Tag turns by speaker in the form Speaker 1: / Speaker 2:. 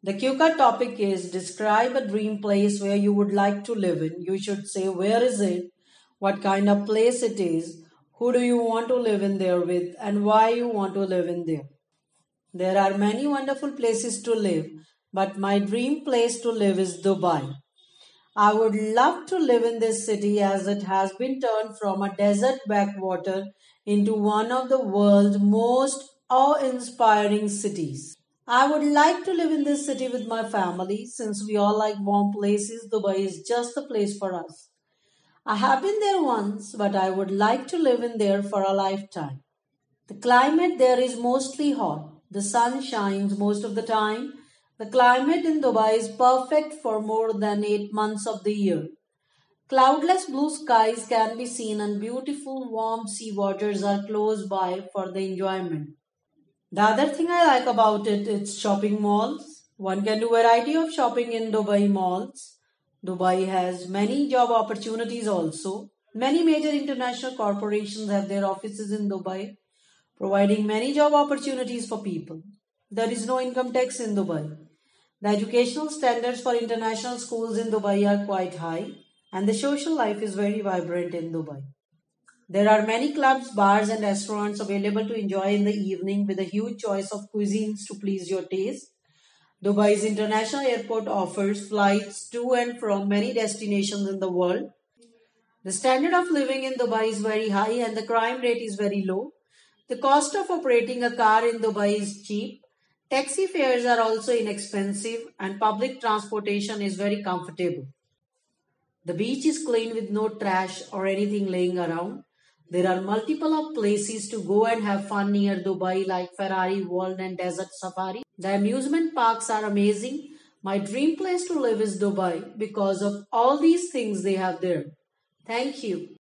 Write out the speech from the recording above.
Speaker 1: The QCA topic is describe a dream place where you would like to live in. You should say where is it, what kind of place it is, who do you want to live in there with, and why you want to live in there. There are many wonderful places to live, but my dream place to live is Dubai. I would love to live in this city as it has been turned from a desert backwater into one of the world's most awe-inspiring cities. I would like to live in this city with my family. Since we all like warm places, Dubai is just the place for us. I have been there once, but I would like to live in there for a lifetime. The climate there is mostly hot. The sun shines most of the time. The climate in Dubai is perfect for more than 8 months of the year. Cloudless blue skies can be seen and beautiful warm sea waters are close by for the enjoyment. The other thing I like about it is shopping malls. One can do variety of shopping in Dubai malls. Dubai has many job opportunities also. Many major international corporations have their offices in Dubai, providing many job opportunities for people. There is no income tax in Dubai. The educational standards for international schools in Dubai are quite high, and the social life is very vibrant in Dubai. There are many clubs, bars, and restaurants available to enjoy in the evening with a huge choice of cuisines to please your taste. Dubai's international airport offers flights to and from many destinations in the world. The standard of living in Dubai is very high and the crime rate is very low. The cost of operating a car in Dubai is cheap. Taxi fares are also inexpensive and public transportation is very comfortable. The beach is clean with no trash or anything laying around. There are multiple of places to go and have fun near Dubai like Ferrari World and Desert Safari. The amusement parks are amazing. My dream place to live is Dubai because of all these things they have there. Thank you.